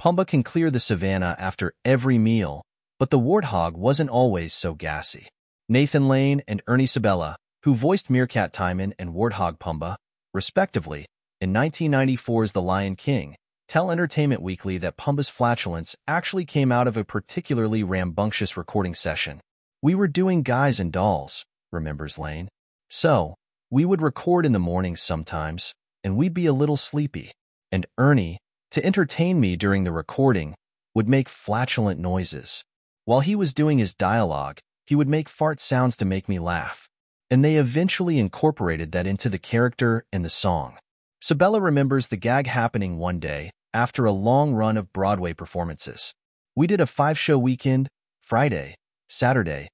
Pumbaa can clear the savannah after every meal, but the warthog wasn't always so gassy. Nathan Lane and Ernie Sabella, who voiced Meerkat Timon and Warthog Pumbaa, respectively, in 1994's The Lion King, tell Entertainment Weekly that Pumbaa's flatulence actually came out of a particularly rambunctious recording session. "We were doing Guys and Dolls," remembers Lane. "So, we would record in the mornings sometimes, and we'd be a little sleepy. And Ernie, to entertain me during the recording, would make flatulent noises. While he was doing his dialogue, he would make fart sounds to make me laugh. And they eventually incorporated that into the character and the song." Sabella remembers the gag happening one day after a long run of Broadway performances. "We did a 5-show weekend, Friday, Saturday,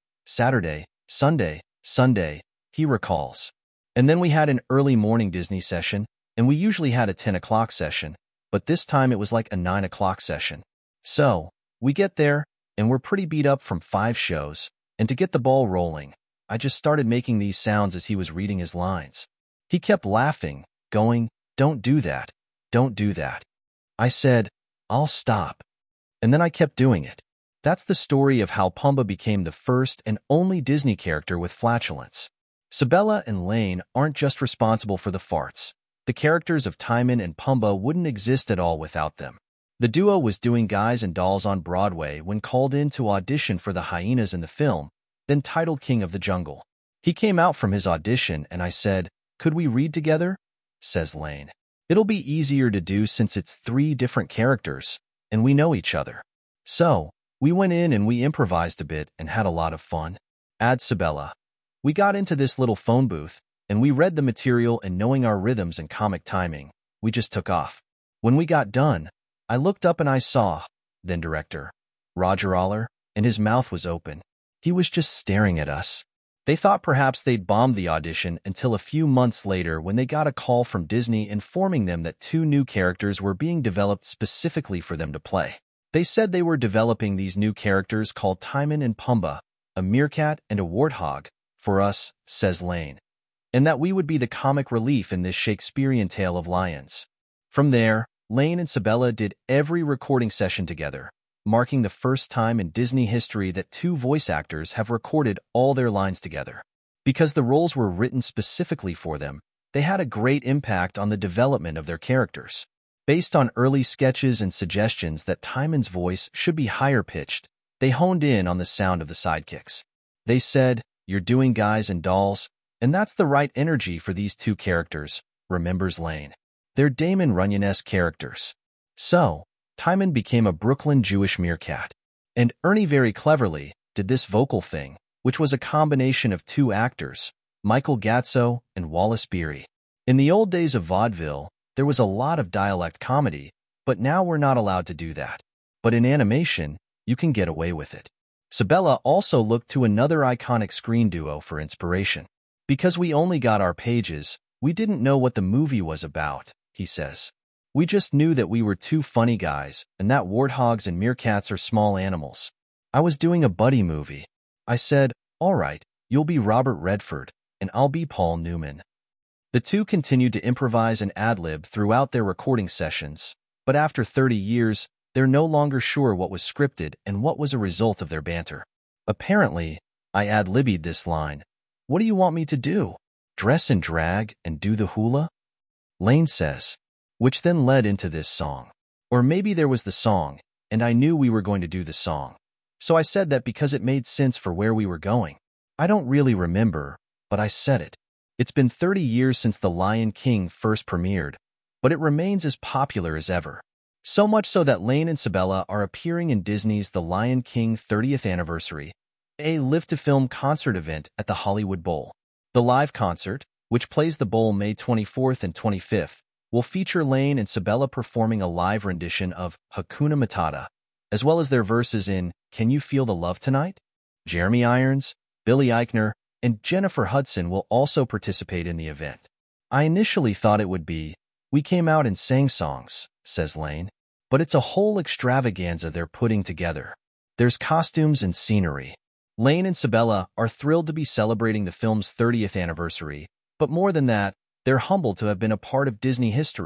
Sunday, Sunday," he recalls. "And then we had an early morning Disney session, and we usually had a 10 o'clock session, but this time it was like a 9 o'clock session. So, we get there, and we're pretty beat up from 5 shows, and to get the ball rolling, I just started making these sounds as he was reading his lines. He kept laughing, going, 'Don't do that, don't do that.' I said, 'I'll stop.' And then I kept doing it." That's the story of how Pumbaa became the first and only Disney character with flatulence. Sabella and Lane aren't just responsible for the farts. The characters of Timon and Pumbaa wouldn't exist at all without them. The duo was doing Guys and Dolls on Broadway when called in to audition for the hyenas in the film, then titled King of the Jungle. "He came out from his audition and I said, 'Could we read together?' says Lane. 'It'll be easier to do since it's 3 different characters, and we know each other.' So, we went in and we improvised a bit and had a lot of fun," adds Sabella. "We got into this little phone booth, and we read the material, and knowing our rhythms and comic timing, we just took off. When we got done, I looked up and I saw, then director, Roger Aller, and his mouth was open. He was just staring at us. They thought perhaps they'd bombed the audition until a few months later when they got a call from Disney informing them that 2 new characters were being developed specifically for them to play. They said they were developing these new characters called Timon and Pumbaa, a meerkat and a warthog, for us, says Lane, and that we would be the comic relief in this Shakespearean tale of lions." From there, Lane and Sabella did every recording session together, marking the first time in Disney history that 2 voice actors have recorded all their lines together. Because the roles were written specifically for them, they had a great impact on the development of their characters. Based on early sketches and suggestions that Timon's voice should be higher pitched, they honed in on the sound of the sidekicks. They said, "You're doing Guys and Dolls, and that's the right energy for these 2 characters," remembers Lane. "They're Damon Runyon-esque characters." So, Timon became a Brooklyn Jewish meerkat. And Ernie very cleverly did this vocal thing, which was a combination of 2 actors, Michael Gatso and Wallace Beery. In the old days of vaudeville, there was a lot of dialect comedy, but now we're not allowed to do that. But in animation, you can get away with it. Sabella also looked to another iconic screen duo for inspiration. "Because we only got our pages, we didn't know what the movie was about," he says. "We just knew that we were 2 funny guys and that warthogs and meerkats are small animals. I was doing a buddy movie. I said, 'All right, you'll be Robert Redford, and I'll be Paul Newman.'" The 2 continued to improvise and ad-lib throughout their recording sessions, but after 30 years, they're no longer sure what was scripted and what was a result of their banter. "Apparently, I ad-libbed this line. What do you want me to do? Dress in drag and do the hula?" Lane says, which then led into this song. "Or maybe there was the song, and I knew we were going to do the song. So I said that because it made sense for where we were going. I don't really remember, but I said it. It's been 30 years since The Lion King first premiered, but it remains as popular as ever. So much so that Lane and Sabella are appearing in Disney's The Lion King 30th Anniversary, a live-to-film concert event at the Hollywood Bowl. The live concert, which plays the Bowl May 24th and 25th, will feature Lane and Sabella performing a live rendition of Hakuna Matata, as well as their verses in Can You Feel the Love Tonight? Jeremy Irons, Billy Eichner, and Jennifer Hudson will also participate in the event. "I initially thought it would be, we came out and sang songs," says Lane, "but it's a whole extravaganza they're putting together. There's costumes and scenery." Lane and Sabella are thrilled to be celebrating the film's 30th anniversary, but more than that, they're humbled to have been a part of Disney history,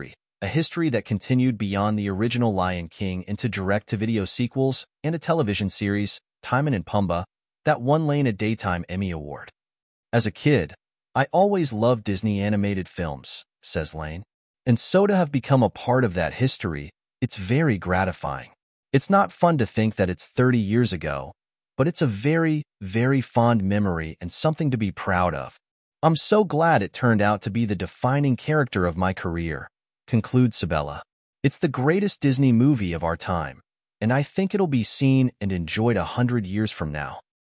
a history that continued beyond the original Lion King into direct-to-video sequels and a television series, Timon and Pumbaa, that won Lane a Daytime Emmy Award. As a kid, I always loved Disney animated films, says Lane. And so to have become a part of that history, it's very gratifying. It's not fun to think that it's 30 years ago, but it's a very, very fond memory and something to be proud of. I'm so glad it turned out to be the defining character of my career, concludes Sabella. It's the greatest Disney movie of our time, and I think it'll be seen and enjoyed 100 years from now.